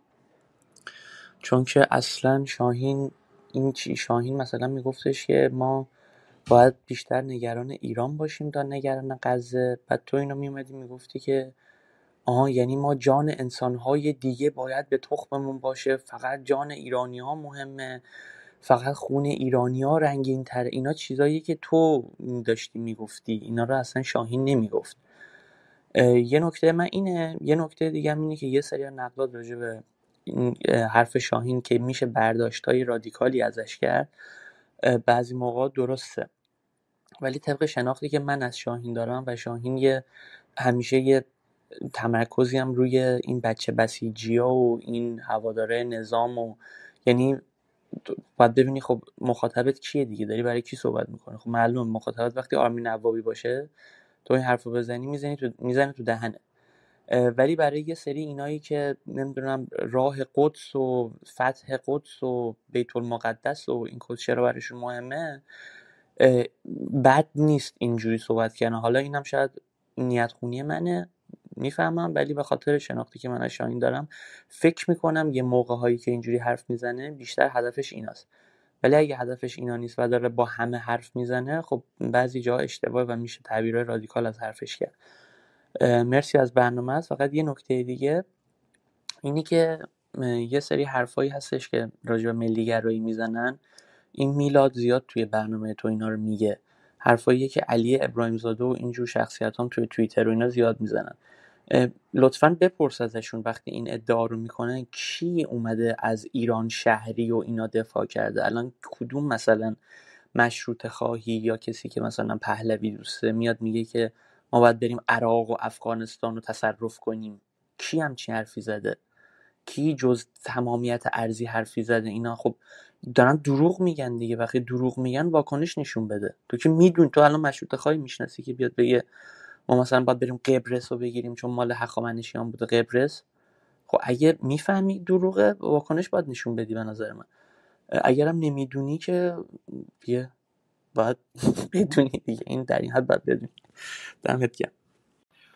چون که اصلا شاهین مثلا میگفتش که ما باید بیشتر نگران ایران باشیم تا نگران غزه. بعد تو اینو میومدی میگفتی که یعنی ما جان انسانهای دیگه باید به تخممون باشه، فقط جان ایرانی ها مهمه، فقط خون ایرانی ها رنگین تره. اینا چیزایی که تو داشتی میگفتی، اینا رو اصلا شاهین نمیگفت. یه نکته من اینه، یه نکته دیگه هم اینه که یه سری نقدات راجع به این حرف شاهین که میشه برداشتای رادیکالی ازش کرد، بعضی موقع درسته، ولی طبق شناختی که من از شاهین دارم و شاهین همیشه یه تمرکزی هم روی این بچه بسیجیا و این هواداره نظام و یعنی باید ببینی خب مخاطبت کیه دیگه، داری برای کی صحبت میکنه. خب معلومه مخاطبت وقتی آرمین نوابی باشه تو این حرفو بزنی میزنی تو دهنه. ولی برای یه سری اینایی که نمیدونم راه قدس و فتح قدس و بیت المقدس و این کد چرا براشون مهمه، بد نیست اینجوری صحبت کردن. حالا اینم شاید نیت خونی منه، میفهمم، ولی به خاطر شناختی که من از شاهین دارم فکر میکنم یه موقع هایی که اینجوری حرف میزنه بیشتر هدفش ایناست. ولی اگه هدفش اینا نیست و داره با همه حرف میزنه، خب بعضی جا اشتباه و میشه تعبیرهای رادیکال از حرفش کرد. مرسی از برنامه است. فقط یه نکته دیگه اینی که یه سری حرفایی هستش که راجع به ملیگرایی میزنن. این میلاد زیاد توی برنامه تو اینا رو میگه، حرفاییه که علی ابراهیم زاده و اینجور شخصیتام توی توییتر و اینا زیاد میزنن. لطفاً بپرس ازشون وقتی این ادعا رو میکنن کی اومده از ایران شهری و اینا دفاع کرده. الان کدوم مثلا مشروطه خواهی یا کسی که مثلا پهلوی دوسته میاد میگه که ما باید بریم عراق و افغانستان رو تصرف کنیم؟ کی همچین حرفی زده؟ کی جز تمامیت ارضی حرفی زده؟ اینا خب دارن دروغ میگن دیگه. وقتی دروغ میگن واکنش نشون بده. تو که میدون، تو الان مشروطه خواهی میشناسی که بیاد بگه ما مثلا باید بریم قبرس رو بگیریم چون مال هخامنشیان بوده قبرس؟ خب اگه میفهمی دروغه واکنش باید نشون بدی به نظر من. اگرم نمیدونی که دیگه باید بدونی دیگه، این در این حد باید بدونی. دمت گرم.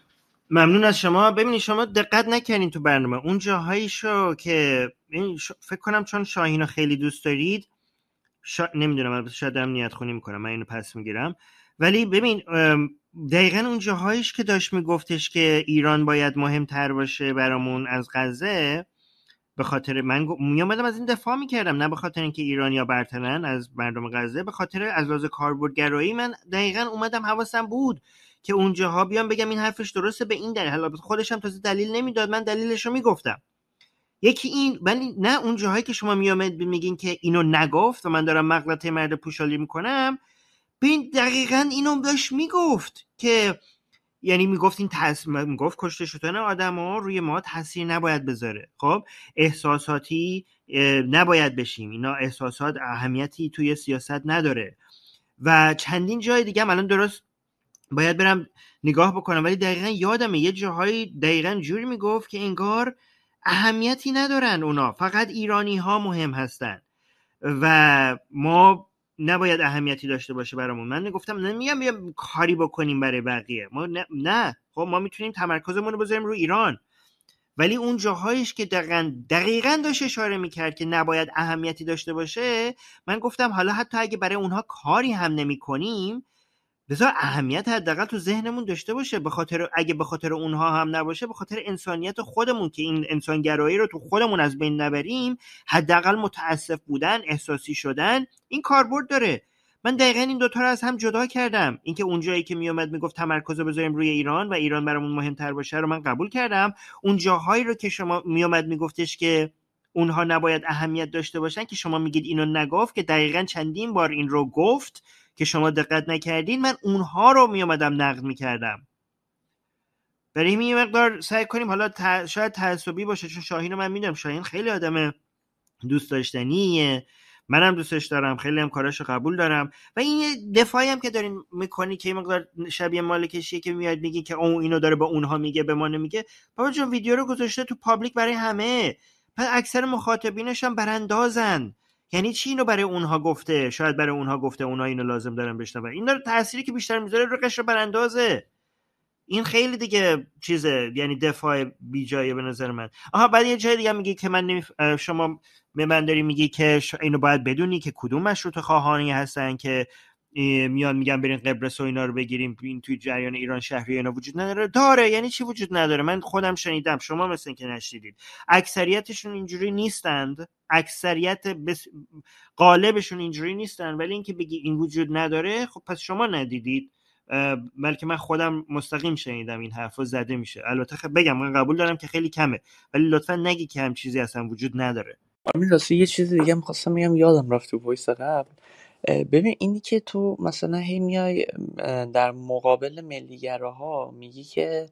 ممنون از شما. ببینید شما دقت نکردین تو برنامه اون جاهاییشو که فکر کنم چون شاهینو خیلی دوست دارید نمیدونم، البته شاید هم نیت خونی میکنم، من اینو پس میگیرم. ولی ببین دقیقا اون جاهاییش که داشت میگفتش که ایران باید مهمتر باشه برامون از غزه، به خاطر من میامدم از این دفاع میکردم، نه به خاطر اینکه ایرانیا برترن از مردم غزه، به خاطر از لحاظ کاربردگرایی من دقیقاً اومدم حواسم بود که اونجاها بیام بگم این حرفش درسته به این دلیل. حالا خودش هم تازه دلیل نمیداد، من دلیلش رو میگفتم. یکی این، ولی نه اون جاهایی که شما میامد میگین که اینو نگفت و من دارم مغلطه مرد پوشالی میکنم، ببین دقیقاً اینو داشت میگفت که یعنی میگفت این میگفت کشته شدن آدم‌ها روی ما تاثیر نباید بذاره. خب احساساتی نباید بشیم، اینا احساسات اهمیتی توی سیاست نداره و چندین جای دیگه هم الان درست باید برم نگاه بکنم، ولی دقیقاً یادمه یه جاهایی دقیقاً جوری میگفت که انگار اهمیتی ندارن اونا، فقط ایرانی ها مهم هستن و ما نباید اهمیتی داشته باشه برامون. من گفتم نمیگم بیام کاری بکنیم برای بقیه، ما نه خب ما میتونیم تمرکزمون رو بذاریم رو ایران، ولی اون جاهایش که دقیقاً داشت اشاره میکرد که نباید اهمیتی داشته باشه، من گفتم حالا حتی اگه برای اونها کاری هم نمیکنیم بذار اهمیت حداقل تو ذهنمون داشته باشه، اگه به خاطر اونها هم نباشه، به خاطر انسانیت خودمون که این انسانگرایی رو تو خودمون از بین نبریم، حداقل متاسف بودن، احساسی شدن، این کاربرد داره. من دقیقاً این دوتا رو از هم جدا کردم. اینکه اونجایی که میومد میگفت تمرکز رو بذاریم روی ایران و ایران برامون مهمتر باشه رو من قبول کردم. اون جاهایی رو که شما میومد میگفتش که اونها نباید اهمیت داشته باشن که شما میگید اینو نگفت، که دقیقاً چندین بار این رو گفت که شما دقت نکردین، من اونها رو میومدم نقد میکردم. برای این یه مقدار سعی کنیم، حالا شاید تعصبی باشه چون شاهین رو من میدونم شاهین خیلی آدم دوست داشتنیه، منم دوستش دارم، خیلی هم کاراشو قبول دارم و این دفاعی هم که دارین میکنی که یه مقدار شبیه مالکشیه که میاد میگی که اون اینو داره به اونها میگه به ما نمیگه. بابا جون ویدیو رو گذاشته تو پابلیک برای همه، پس اکثر مخاطبینش هم براندازن. یعنی چی اینو برای اونها گفته؟ شاید برای اونها گفته، اونها اینو لازم دارن بشنون. این داره تأثیری که بیشتر میذاره رو قشر براندازه. این خیلی دیگه چیزه، یعنی دفاع بی جایه به نظر من. بعد یه جای دیگه میگی که شما به من داری میگی که اینو باید بدونی که کدوم مشروط خواهانی هستن که میان میگن برین قبرس و اینا رو بگیریم، این توی جریان ایران شهری اینا وجود نداره. داره. یعنی چی وجود نداره؟ من خودم شنیدم، شما مثل این که نشنیدید. اکثریتشون اینجوری نیستند، اکثریت غالبشون اینجوری نیستن، ولی اینکه بگی این وجود نداره، خب پس شما ندیدید. بلکه من خودم مستقیم شنیدم این حرفا زده میشه. البته بگم من قبول دارم که خیلی کمه، ولی لطفا نگی که هم چیزی اصلا وجود نداره. آرمین راستی یه چیز دیگه می‌خواستم بگم، یادم رفت تو وایس قبل. ببین اینی که تو مثلا هی میای در مقابل ملیگراها میگی که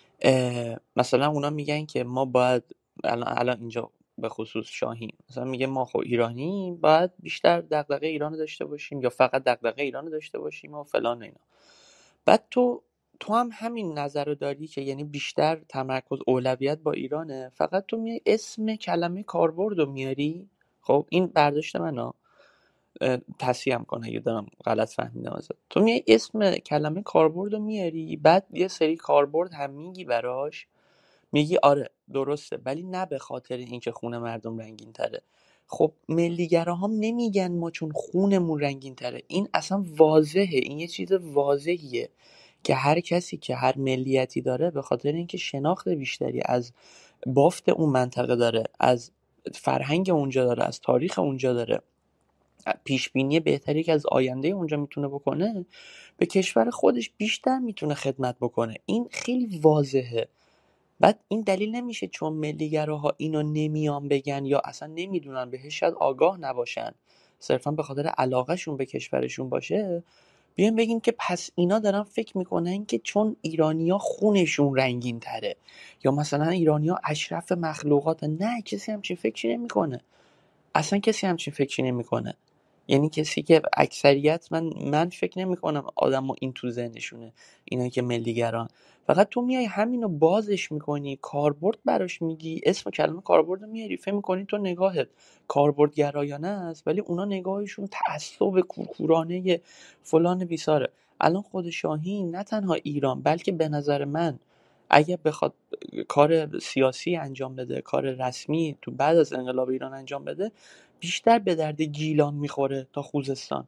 مثلا اونا میگن که ما باید الان اینجا به خصوص شاهین مثلا میگه ما خب ایرانی باید بیشتر دغدغه ایران داشته باشیم یا فقط دغدغه ایران داشته باشیم و فلان اینا. بعد تو هم همین نظر رو داری که یعنی بیشتر تمرکز اولویت با ایرانه، فقط تو میای اسم کلمه کاربرد رو میاری. خب این برداشت منه، تصحیح هم کنه اگه دارم غلط فهمیدم ازت. تو میای اسم کلمه کاربرد رو میاری، بعد یه سری کاربرد هم میگی براش، میگی آره درسته، ولی نه به خاطر اینکه خون مردم رنگین تره. خب ملیگراها هم نمیگن ما چون خونمون رنگین تره. این اصلا واضحه، این یه چیز واضحیه که هر کسی که هر ملیتی داره به خاطر اینکه شناخت بیشتری از بافت اون منطقه داره، از فرهنگ اونجا داره، از تاریخ اونجا داره، پیشبینی بهتری که از آینده اونجا میتونه بکنه، به کشور خودش بیشتر میتونه خدمت بکنه. این خیلی واضحه. بعد این دلیل نمیشه چون ملیگراها اینو نمیان بگن یا اصلا نمیدونن بهش، شاید آگاه نباشن، صرفا به خاطر علاقهشون به کشورشون باشه، بیان بگیم که پس اینا دارن فکر میکنن که چون ایرانیا خونشون رنگین تره یا مثلا ایرانیا اشرف مخلوقات. نه، کسی همچین فکری نمیکنه، اصلا کسی همچین فکری نمیکنه. یعنی کسی که اکثریت من فکر نمی کنم آدم ها این تو ذهنشونه، اینا که ملیگران. فقط تو میای همینو بازش میکنی، کاربرد براش میگی، اسم کلمه کاربرد رو میاری، فکر میکنی تو نگاهت کاربرد گرایانه است، ولی اونا نگاهشون تعصب کورکورانه فلان بیساره. الان خود شاهین نه تنها ایران بلکه به نظر من اگه بخواد کار سیاسی انجام بده، کار رسمی تو بعد از انقلاب ایران انجام بده، بیشتر به درد گیلان میخوره تا خوزستان.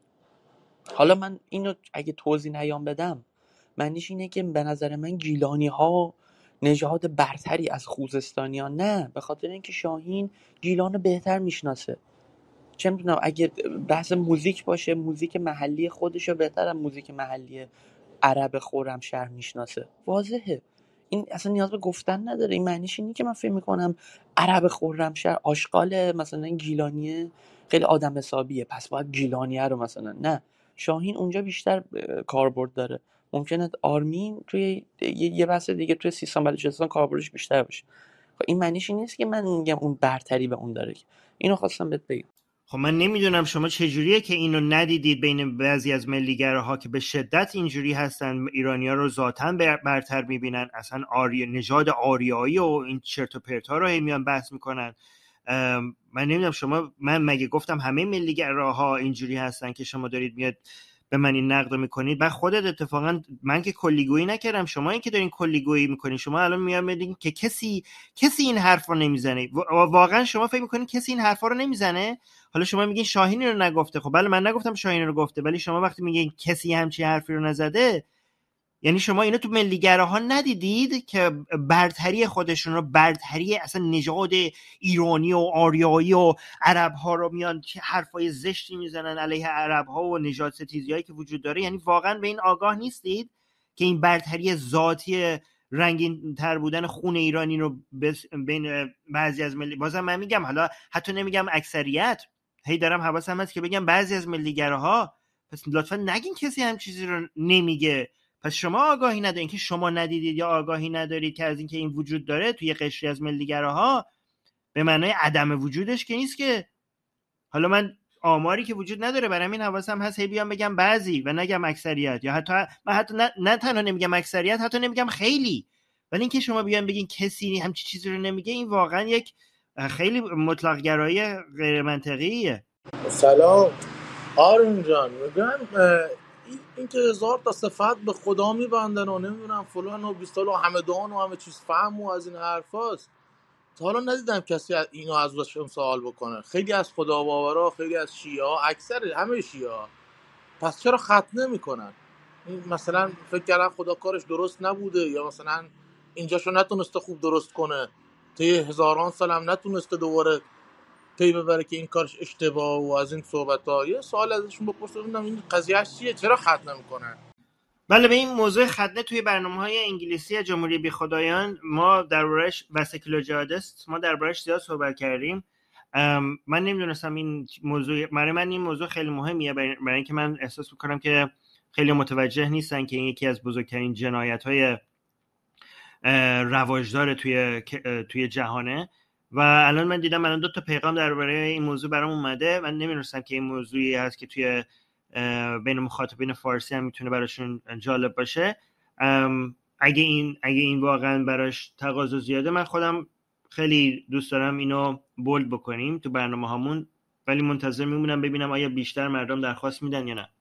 حالا من اینو اگه توضیح نیام بدم، معنیش اینه که به نظر من گیلانی ها نژاد برتری از خوزستانی ها، نه، به خاطر اینکه شاهین گیلان رو بهتر میشناسه. چه میدونم، اگه بحث موزیک باشه، موزیک محلی خودشو بهتر از موزیک محلی عرب خرمشهر میشناسه. واضحه، این اصلا نیاز به گفتن نداره. این معنیش اینه که من فکر میکنم عرب خرمشهر آشغال مثلا گیلانیه خیلی آدم حسابیه پس باید گیلانیه رو مثلا، نه، شاهین اونجا بیشتر کاربرد داره. ممکنه آرمین توی یه بحث دیگه توی سیستان بلوچستان کاربردش بیشتر باشه. خب این معنیش این نیست که من میگم اون برتری به اون داره. اینو خواستم بهت بگم. خب من نمیدونم شما چجوریه که اینو ندیدید بین بعضی از ملیگراها که به شدت اینجوری هستن، ایرانی‌ها رو ذاتاً برتر میبینن، اصلا نژاد آریایی و این چرت و پرتا رو هی میان بحث میکنن. من نمیدونم شما، من مگه گفتم همه ملیگراها اینجوری هستن که شما دارید میاد به من این نقد میکنید؟ بعد خودت اتفاقا، من که کلیگویی نکردم، شما این که دارین کلیگویی میکنین. شما الان میاد میگین که کسی این حرف رو نمیزنه. واقعا شما فکر میکنین کسی این حرفا رو نمیزنه؟ حالا شما میگین شاهین رو نگفته. خب بله، من نگفتم شاهین رو گفته، ولی شما وقتی میگین کسی همچین حرفی رو نزده، یعنی شما اینو تو ملیگراها ندیدید که برتری خودشون رو، برتری اصلا نژاد ایرانی و آریایی و عرب ها رو میان چه حرفای زشتی میزنن علیه عرب ها و نژاد ستیزی هایی که وجود داره؟ یعنی واقعا به این آگاه نیستید که این برتری ذاتی رنگین تر بودن خون ایرانی رو بین بعضی از بازم من میگم، حالا حتی نمیگم اکثریت، هی دارم حواسم هست که بگم بعضی از ملیگراها، پس لطفا نگین کسی هم چیزی رو نمیگه. پس شما آگاهی ندارید، که شما ندیدید یا آگاهی ندارید که از اینکه این وجود داره توی قشری از ملیگراها به معنای عدم وجودش که نیست که. حالا من آماری که وجود نداره، برای این حواسم هست هی بیام بگم بعضی و نگم اکثریت، یا حتی نه تنها نمیگم اکثریت، حتی نمیگم خیلی. ولی اینکه شما بیان بگین کسی همچی چیزی رو نمیگه، این واقعا یک خیلی مطلق گرایی غیر منطقیه. سلام آرون جان، میگم این که هزار تا صفت به خدا میبندن و نمیدونم فلان و بیستال و همه دان و همه چیز فهم و از این حرف هاست. تا حالا ندیدم کسی اینو ازشون سوال بکنه. خیلی از خدا باورا، خیلی از شیعه ها، اکثر همه شیعه ها، پس چرا ختنه میکنن؟ مثلا فکر کردن خدا کارش درست نبوده، یا مثلا اینجاشو نتونسته خوب درست کنه، طی هزاران سال هم نتونسته دوباره پی ببره که این کارش اشتباه و از این صحبت‌ها. یه سوال ازشون بپرسم ببینم این قضیهش چیه، چرا ختنه میکنن؟ بله، به این موضوع ختنه توی برنامه‌های انگلیسی جمهوری بیخدایان ما درباره‌اش و سکولار جهادیست ما درباره‌اش زیاد صحبت کردیم. من نمیدونستم این موضوع، برای من این موضوع خیلی مهمیه، برای اینکه من احساس میکنم که خیلی متوجه نیستن که این یکی از بزرگترین جنایت‌های رواجدار توی جهانه. و الان من دیدم الان 2 تا پیغام درباره این موضوع برام اومده. من نمیدونستم که این موضوعی هست که توی بین مخاطبین فارسی هم میتونه براشون جالب باشه. اگه این واقعا براش تقاضا زیاده، من خودم خیلی دوست دارم اینو بولد بکنیم تو برنامه هامون، ولی منتظر میمونم ببینم آیا بیشتر مردم درخواست میدن یا نه.